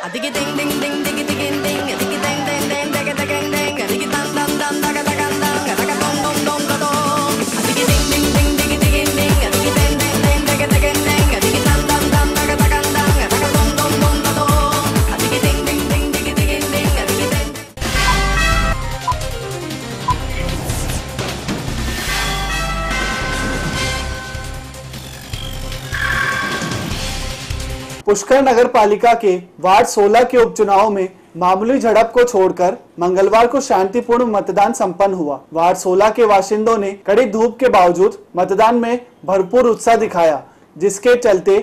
पुष्कर नगर पालिका के वार्ड 16 के उपचुनाव में मामूली झड़प को छोड़कर मंगलवार को शांतिपूर्ण मतदान संपन्न हुआ। वार्ड 16 के बाशिंदों ने कड़ी धूप के बावजूद मतदान में भरपूर उत्साह दिखाया, जिसके चलते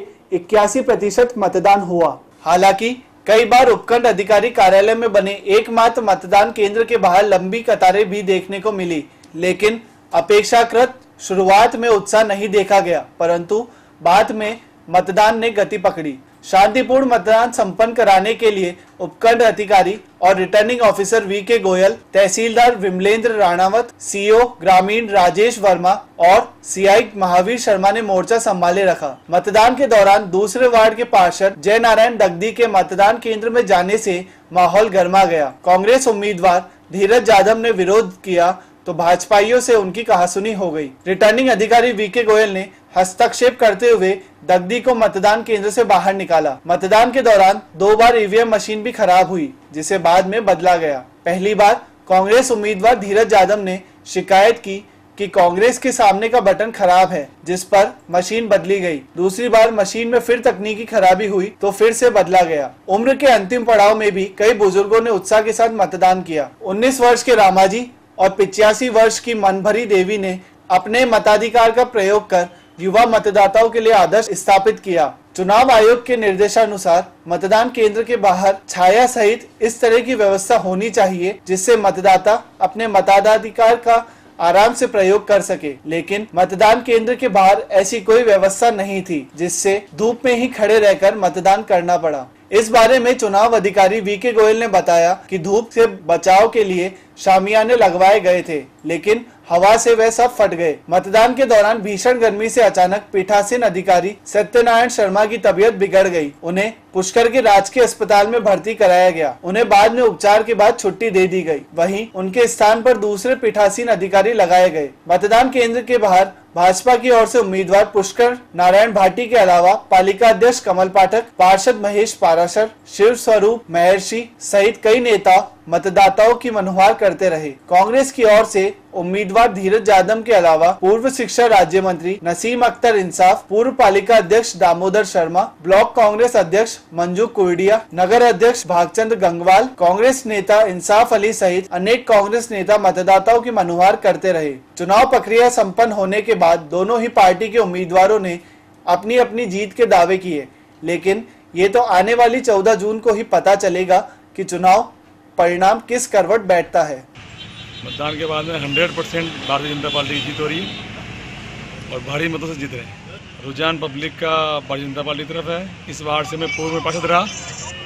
81% मतदान हुआ। हालांकि कई बार उपखंड अधिकारी कार्यालय में बने एकमात्र मतदान केंद्र के बाहर लंबी कतारें भी देखने को मिली, लेकिन अपेक्षाकृत शुरुआत में उत्साह नहीं देखा गया, परंतु बाद में मतदान ने गति पकड़ी। शांतिपूर्ण मतदान संपन्न कराने के लिए उपखंड अधिकारी और रिटर्निंग ऑफिसर वी.के. गोयल, तहसीलदार विमलेंद्र राणावत, सीओ ग्रामीण राजेश वर्मा और सीआई महावीर शर्मा ने मोर्चा संभाले रखा। मतदान के दौरान दूसरे वार्ड के पार्षद जय नारायण दगदी के मतदान केंद्र में जाने से माहौल गर्मा गया। कांग्रेस उम्मीदवार धीरज जाधव ने विरोध किया तो भाजपाइयों से उनकी कहासुनी हो गई। रिटर्निंग अधिकारी वी.के. गोयल ने हस्तक्षेप करते हुए दगदी को मतदान केंद्र से बाहर निकाला। मतदान के दौरान 2 बार ईवीएम मशीन भी खराब हुई, जिसे बाद में बदला गया। पहली बार कांग्रेस उम्मीदवार धीरज जाधव ने शिकायत की कि कांग्रेस के सामने का बटन खराब है, जिस पर मशीन बदली गई। दूसरी बार मशीन में फिर तकनीकी खराबी हुई तो फिर से बदला गया। उम्र के अंतिम पड़ाव में भी कई बुजुर्गों ने उत्साह के साथ मतदान किया। 19 वर्ष के रामाजी और 85 वर्ष की मनभरी देवी ने अपने मताधिकार का प्रयोग कर युवा मतदाताओं के लिए आदर्श स्थापित किया। चुनाव आयोग के निर्देशानुसार मतदान केंद्र के बाहर छाया सहित इस तरह की व्यवस्था होनी चाहिए, जिससे मतदाता अपने मताधिकार का आराम से प्रयोग कर सके, लेकिन मतदान केंद्र के बाहर ऐसी कोई व्यवस्था नहीं थी, जिससे धूप में ही खड़े रहकर मतदान करना पड़ा। इस बारे में चुनाव अधिकारी वी.के. गोयल ने बताया कि धूप से बचाव के लिए शामियाने लगवाए गए थे, लेकिन हवा से वह सब फट गए। मतदान के दौरान भीषण गर्मी से अचानक पीठासीन अधिकारी सत्यनारायण शर्मा की तबीयत बिगड़ गई। उन्हें पुष्कर के राजकीय अस्पताल में भर्ती कराया गया। उन्हें बाद में उपचार के बाद छुट्टी दे दी गई। वहीं उनके स्थान पर दूसरे पीठासीन अधिकारी लगाए गए। मतदान केंद्र के बाहर भाजपा की ओर से उम्मीदवार पुष्कर नारायण भाटी के अलावा पालिका अध्यक्ष कमल पाठक, पार्षद महेश पाराशर, शिव स्वरूप महर्षि सहित कई नेता मतदाताओं की मनोहार करते रहे। कांग्रेस की ओर से उम्मीदवार धीरज जाधव के अलावा पूर्व शिक्षा राज्य मंत्री नसीम अख्तर इंसाफ, पूर्व पालिका अध्यक्ष दामोदर शर्मा, ब्लॉक कांग्रेस अध्यक्ष मंजू कुर्डिया, नगर अध्यक्ष भागचंद गंगवाल, कांग्रेस नेता इंसाफ अली सहित अनेक कांग्रेस नेता मतदाताओं की मनोहार करते रहे। चुनाव प्रक्रिया संपन्न होने के बाद दोनों ही पार्टी के उम्मीदवारों ने अपनी अपनी जीत के दावे किए, लेकिन ये तो आने वाली 14 जून को ही पता चलेगा कि चुनाव परिणाम किस करवट बैठता है। मतदान के बाद में 100% भारतीय जनता पार्टी की जीत हो रही है और भारी मतों से जीत रहे हैं। रुझान पब्लिक का भारतीय जनता पार्टी की तरफ है। इस वार्ड से मैं पूर्व में पार्षद रहा,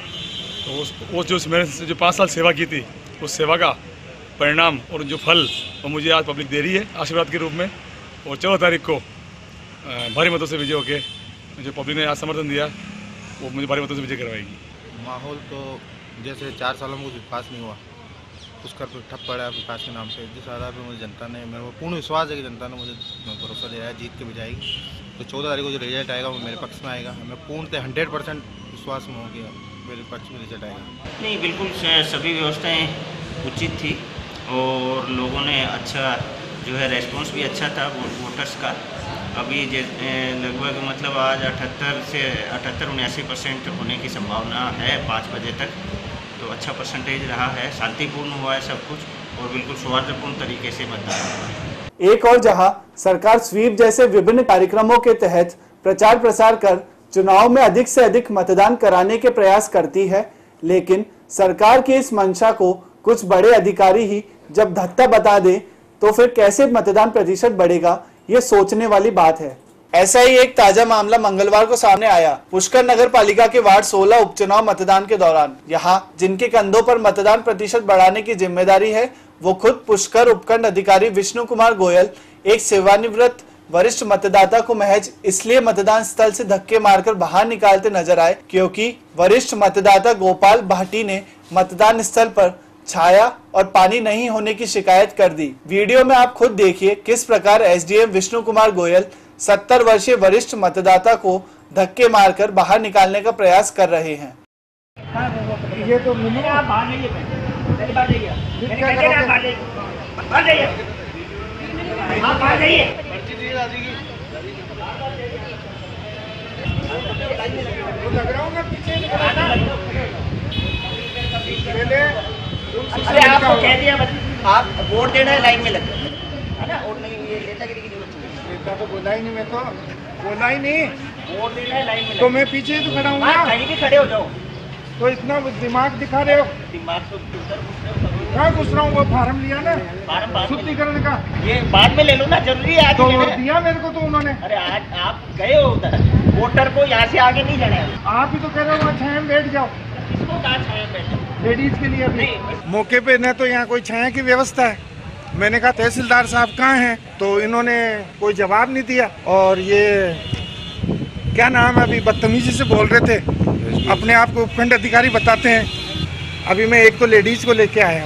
तो मैंने जो 5 साल सेवा की थी, उस सेवा का परिणाम और जो फल वो मुझे आज पब्लिक दे रही है आशीर्वाद के रूप में। और 14 तारीख को भारी मतों से विजय होकर जो पब्लिक ने आज समर्थन दिया, वो मुझे भारी मतों से विजय करवाएगी। माहौल तो जैसे 4 सालों में कुछ विकास नहीं हुआ, पुष्कर पर ठप पड़ा है विकास के नाम से। जिस आधार पर मुझे जनता ने, मेरे को पूर्ण विश्वास है कि जनता ने मुझे भरोसा दिया है जीत के बजाएगी। तो 14 तारीख को जो रिजल्ट आएगा वो मेरे पक्ष में आएगा। मैं पूर्णतः 100% विश्वास में हूँ कि मेरे पक्ष में रिजल्ट आएगा। नहीं, बिल्कुल सभी व्यवस्थाएँ उचित थी और लोगों ने अच्छा जो है रेस्पॉन्स भी अच्छा था वोटर्स का। अभी लगभग मतलब आज 78-79% होने की संभावना है 5 बजे तक, तो अच्छा परसेंटेज रहा है। शांतिपूर्ण हुआ है सब कुछ और बिल्कुल सौहार्दपूर्ण तरीके से मतदान हुआ है। एक और जहां सरकार स्वीप जैसे विभिन्न कार्यक्रमों के तहत प्रचार प्रसार कर चुनाव में अधिक से अधिक मतदान कराने के प्रयास करती है, लेकिन सरकार की इस मंशा को कुछ बड़े अधिकारी ही जब धत्ता बता दे तो फिर कैसे मतदान प्रतिशत बढ़ेगा, ये सोचने वाली बात है। ऐसा ही एक ताजा मामला मंगलवार को सामने आया पुष्कर नगर पालिका के वार्ड 16 उपचुनाव मतदान के दौरान। यहाँ जिनके कंधों पर मतदान प्रतिशत बढ़ाने की जिम्मेदारी है, वो खुद पुष्कर उपखंड अधिकारी विष्णु कुमार गोयल, एक सेवानिवृत्त वरिष्ठ मतदाता को महज इसलिए मतदान स्थल से धक्के मारकर बाहर निकालते नजर आए क्योंकि वरिष्ठ मतदाता गोपाल भाटी ने मतदान स्थल पर छाया और पानी नहीं होने की शिकायत कर दी। वीडियो में आप खुद देखिए किस प्रकार एसडीएम विष्णु कुमार गोयल 70 वर्षीय वरिष्ठ मतदाता को धक्के मारकर बाहर निकालने का प्रयास कर रहे हैं। ये तो अरे आपको कह दिया आप वोट देना है, लाइन में लग है ना। वोट नहीं ये नेतागिरी की जरूरत नहीं, नेता तो बोला ही नहीं, मैं तो बोला ही नहीं। वोट देना है, लाइन में तो मैं पीछे ही तो खड़ा हूँ ना। कहीं भी खड़े हो जाओ। तो इतना दिमाग दिखा रहे हो। दिमाग तो कहाँ घुस रहा हूँ? वो फार्म लिया ना, फार्म शुद्धिकरण का, ये बाद में ले लो ना, जरूरी है तो आगे दिया मेरे को तो उन्होंने। अरे आज आप गए हो उधर, वोटर को यहाँ से आगे नहीं जाना है। आप ही तो कह रहे हो वहाँ छाया में बैठ जाओ। किसको कहा छाया में बैठो? लेडीज के लिए अभी मौके पे न तो यहाँ कोई छाया की व्यवस्था है। मैंने कहा तहसीलदार साहब कहाँ हैं, तो इन्होंने कोई जवाब नहीं दिया। और ये क्या नाम है, अभी बदतमीजी से बोल रहे थे, अपने आप को उपखंड अधिकारी बताते हैं। अभी मैं एक तो लेडीज को लेके आया,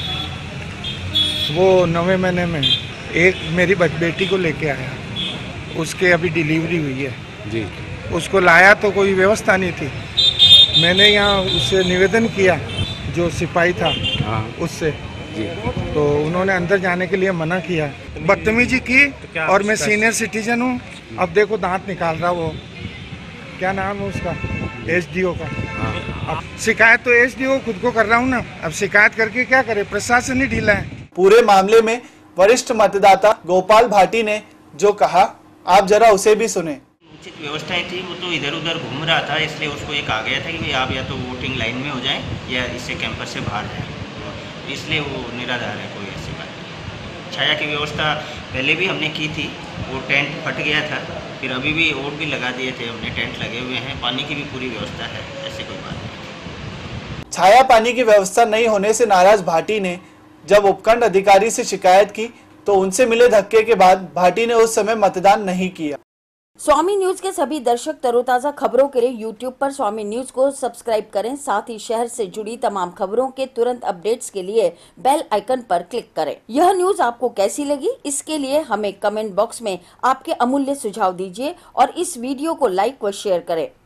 वो 9वें महीने में, एक मेरी बेटी को लेके आया, उसके अभी डिलीवरी हुई है जी। उसको लाया तो कोई व्यवस्था नहीं थी। मैंने यहाँ उससे निवेदन किया, जो सिपाही था उससे जी, तो उन्होंने अंदर जाने के लिए मना किया, बदतमीजी की। तो और मैं सीनियर सिटीजन हूँ। अब देखो दांत निकाल रहा, वो क्या नाम है उसका, एसडीओ का। अब शिकायत तो एसडीओ खुद को कर रहा हूँ ना, अब शिकायत करके क्या करे, प्रशासन ही ढीला है। पूरे मामले में वरिष्ठ मतदाता गोपाल भाटी ने जो कहा, आप जरा उसे भी सुने। उचित व्यवस्थाएं थी, वो तो इधर उधर घूम रहा था, इसलिए उसको ये कहा गया था कि भाई आप या तो वोटिंग लाइन में हो जाएं या इससे कैंपस से बाहर जाएं, इसलिए वो निराधार है, कोई ऐसी बात नहीं। छाया की व्यवस्था पहले भी हमने की थी, वो टेंट फट गया था, फिर अभी भी वोट भी लगा दिए थे हमने, टेंट लगे हुए हैं, पानी की भी पूरी व्यवस्था है, ऐसी कोई बात नहीं। छाया पानी की व्यवस्था नहीं होने से नाराज भाटी ने जब उपखंड अधिकारी से शिकायत की तो उनसे मिले धक्के के बाद भाटी ने उस समय मतदान नहीं किया। स्वामी न्यूज के सभी दर्शक तरोताजा खबरों के लिए यूट्यूब पर स्वामी न्यूज को सब्सक्राइब करें। साथ ही शहर से जुड़ी तमाम खबरों के तुरंत अपडेट्स के लिए बेल आइकन पर क्लिक करें। यह न्यूज आपको कैसी लगी, इसके लिए हमें कमेंट बॉक्स में आपके अमूल्य सुझाव दीजिए और इस वीडियो को लाइक व शेयर करें।